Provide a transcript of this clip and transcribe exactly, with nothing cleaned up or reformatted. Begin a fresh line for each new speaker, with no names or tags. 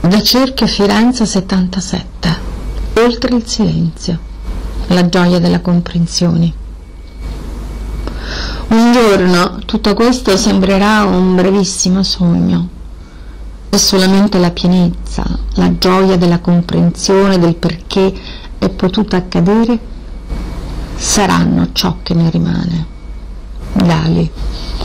Da Cerchio Firenze settantasette. Oltre il silenzio, la gioia della comprensione. Un giorno tutto questo sembrerà un brevissimo sogno, e solamente la pienezza, la gioia della comprensione del perché è potuto accadere saranno ciò che ne rimane. Dali.